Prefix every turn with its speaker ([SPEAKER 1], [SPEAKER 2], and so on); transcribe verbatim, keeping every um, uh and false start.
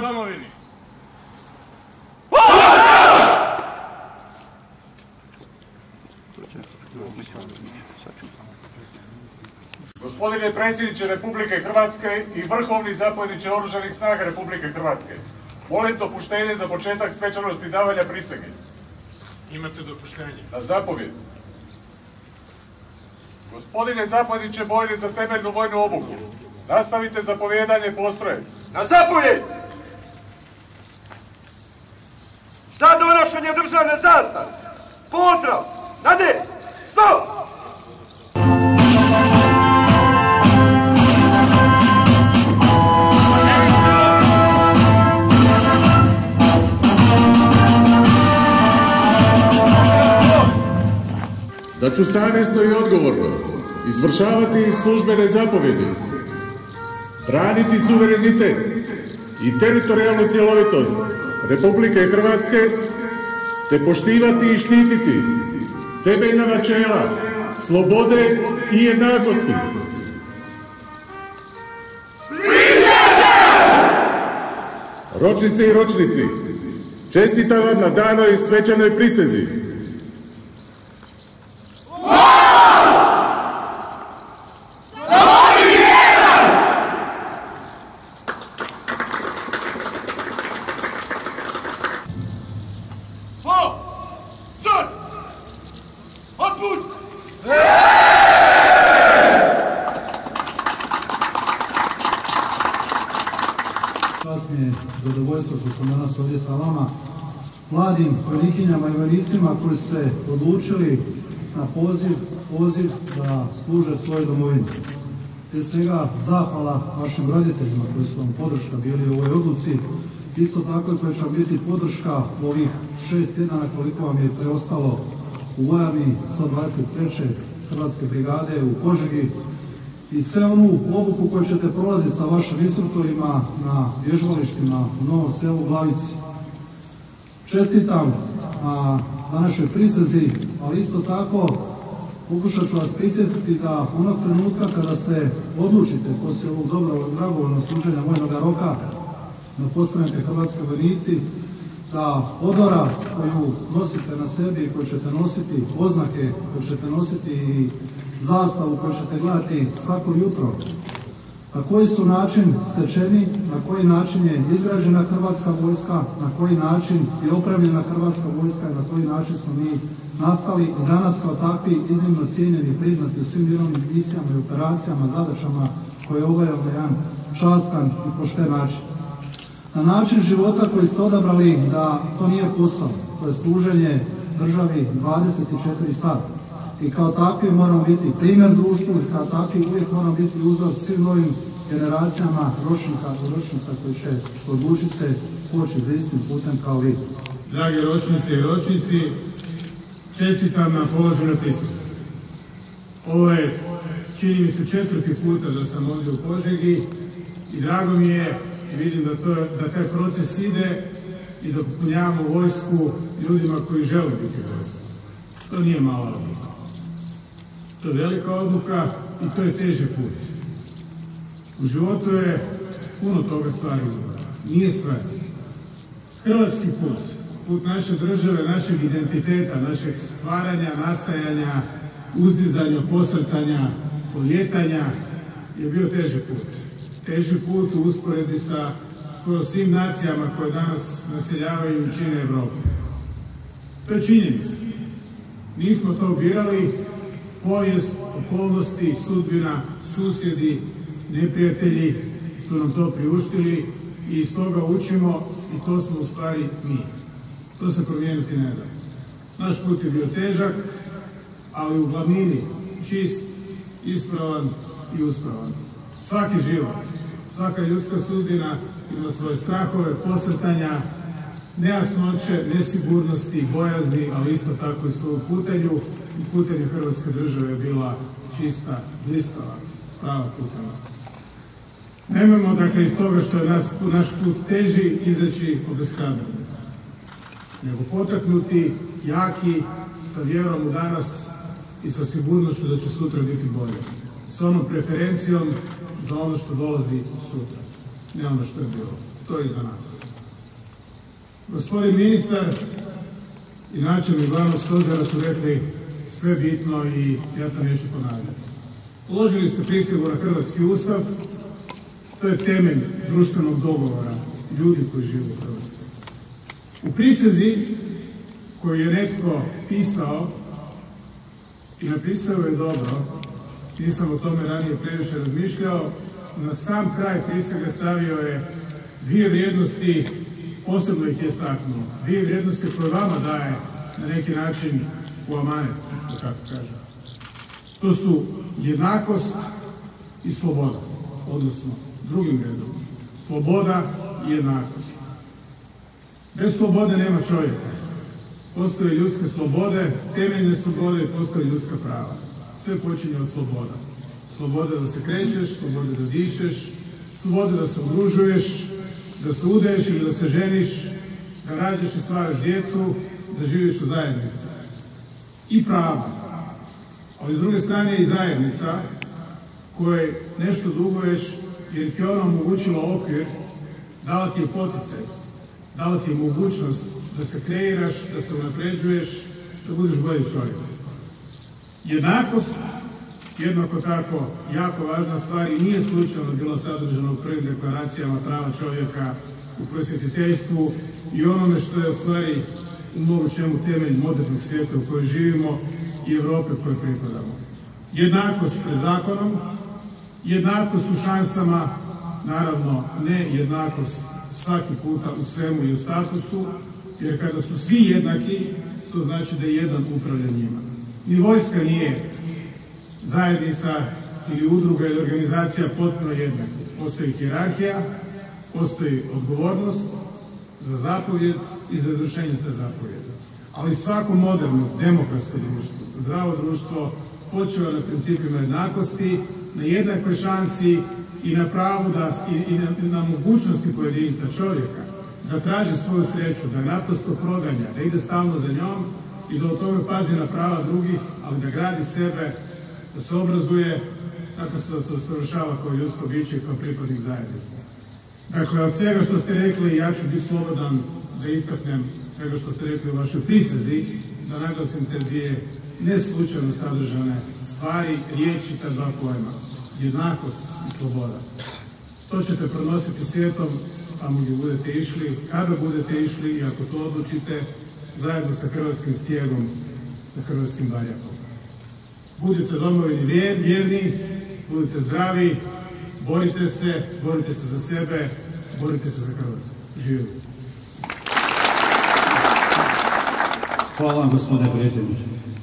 [SPEAKER 1] domovini!
[SPEAKER 2] Gospodine predsjedniče Republike Hrvatske i vrhovni zapovjedniče Oružanih snaga Republike Hrvatske, molim dopuštenje za početak svečanosti davanja prisege.
[SPEAKER 1] Imate dopuštenje.
[SPEAKER 2] Na zapovjed. Gospodine zapovjedniče bojne za temeljnu vojnu obuku, nastavite zapovjedanje postroje.
[SPEAKER 3] Na zapovjed! Za donošenje državne zastave! Pozdrav! Nade! Stop!
[SPEAKER 2] Da ću savjesno i odgovorno izvršavati službene zapovjedi, braniti suverenitet i teritorijalnu cjelovitost Republike Hrvatske, te poštivati i štititi temeljna načela slobode i jednakosti. Ročnice i ročnici, čestitam vam na danoj svečanoj prisezi.
[SPEAKER 4] Čast mi je zadovoljstvo što sam danas ovdje sa vama, mladim vojnikinjama i vojnicima koji su se odlučili na poziv, poziv da služe svojoj domovini. Prije svega zahvala vašim roditeljima koji su vam podrška bili u ovoj odluci, isto tako koja će vam biti podrška u ovih šest tjedana koliko vam je preostalo u vojarni sto dvadeset treće Hrvatske brigade u Požegi i sve onu obuku koju ćete prolaziti sa vašim instruktorima na vježbalištima u Novom Selu, Glavici. Čestitam na današnjoj prisezi, ali isto tako pokušat ću vas prisjetiti da onog trenutka kada se odlučite poslije ovog dobrovoljnog dragovoljnog služenja vojnog roka da postanete hrvatski vojnici, da odora koju nosite na sebi i koju ćete nositi, oznake koju ćete nositi i zastavu koju ćete gledati svako jutro, na koji su način stečeni, na koji način je izgrađena Hrvatska vojska, na koji način je opremljena Hrvatska vojska i na koji način smo mi nastali i danas kao takvi iznimno cijenjeni i priznati u svim mirovnim misijama i operacijama, zadaćama koje obavljamo na jedan častan i pošten način. Na način života koji ste odabrali da to nije posao, to je služenje državi dvadeset četiri sata. I kao takvi moramo biti primjer društvu i kao takvi uvijek moramo biti uzor svim novim generacijama ročnika i ročnica koji će odlučiti se poći za istim putem kao vi.
[SPEAKER 1] Dragi ročnice i ročnici, čestitam na položenoj prisezi. Ovo je, čini mi se, četvrti puta da sam ovdje u Požegi i drago mi je, vidim da, to, da taj proces ide i da popunjavamo vojsku ljudima koji žele biti vojsci. To nije mala odluka. To je velika odluka i to je teži put. U životu je puno toga stvari izgleda. Nije sve. Hrvatski put, put naše države, našeg identiteta, našeg stvaranja, nastajanja, uzdizanja, posrtanja, poljetanja je bio teži put. Teži put u usporedbi sa skoro svim nacijama koje danas naseljavaju i čine Evropu. To je činjenica. Nismo to birali, povijest, okolnosti, sudbina, susjedi, neprijatelji su nam to priuštili i iz toga učimo i to smo u stvari mi. To se promijeniti ne da. Naš put je bio težak, ali u glavnini čist, ispravan i uspravan. Svaki život, svaka ljudska sudbina ima svoje strahove, posrtanja, nejasnoće, nesigurnosti, bojazni, ali isto tako i svoju putanju. I putanju Hrvatske države je bila čista, blistava, prava putanja. Nemojmo, dakle, iz toga što je nas, naš put teži izaći obeshrabreni, nego potaknuti, jaki, sa vjerom u danas i sa sigurnošću da će sutra biti bolje. S onom preferencijom za ono što dolazi sutra, ne ono što je bilo. to je za nas. Gospodin ministar i načelnik glavnog stožera su rekli sve bitno i ja to neću ponavljati. Položili ste prisegu na hrvatski ustav, to je temelj društvenog dogovora ljudi koji žive u Hrvatskoj. U prisezi koju je netko pisao i napisao je dobro, nisam o tome ranije previše razmišljao, na sam kraj prisege stavio je dvije vrijednosti, posebno ih je istaknuo, dvije vrijednosti koje vama daje na neki način u amanet, da tako kažem. To su jednakost i sloboda, odnosno drugim redom. Sloboda i jednakost. Bez slobode nema čovjeka. Postoje ljudske slobode, temeljne slobode i postoje ljudska prava. Sve počinje od sloboda. Sloboda da se krećeš, sloboda da dišeš, sloboda da se udružuješ, da se udaješ ili da se ženiš, da rađaš i stvaraš djecu, da živiš u zajednici. I prava. Ali s druge strane i zajednica koje nešto duguješ jer ti je ona omogućila okvir, dala ti je poticaj, dala ti je mogućnost da se kreiraš, da se unapređuješ, da budeš bolji čovjek. Jednakost, jednako tako, jako važna stvar i nije slučajno bilo sadržano u prvim deklaracijama prava čovjeka u prosvjetiteljstvu i onome što je u stvari u mnogo čemu temelj modernog svijeta u kojoj živimo i Europe u kojoj pripadamo. Jednakost pred zakonom, jednakost u šansama, naravno ne jednakost svaki puta u svemu i u statusu, jer kada su svi jednaki, to znači da je jedan upravlja njima. Ni vojska nije zajednica ili udruga ili organizacija potpuno jednaka. Postoji hijerarhija, postoji odgovornost za zapovjed i za izvršenje te zapovjede. Ali svako moderno, demokratsko društvo, zdravo društvo počiva na principima jednakosti, na jednakoj šansi i na pravu da, i, i na, na mogućnosti pojedinca čovjeka da traži svoju sreću, da naprosto proganja, da ide stalno za njom i da o tome pazi na prava drugih, ali da gradi sebe, da se obrazuje, tako se, se savršava kao ljudsko biće i kao pripadnik zajednice. Dakle, od svega što ste rekli, ja ću biti slobodan da istaknem svega što ste rekli u vašoj prisezi, da naglasim te dvije neslučajno sadržane stvari, riječi, ta dva pojma. Jednakost i sloboda. To ćete pronositi svijetom tamo gdje budete išli, kada budete išli i ako to odlučite, zajedno sa hrvatskim stijegom, sa hrvatskim barjakom. Budite domovini vjerni, budite zdravi, borite se, borite se za sebe, borite se za Hrvatsku. Živjeli.
[SPEAKER 5] Hvala vam, gospodine predsjedniče.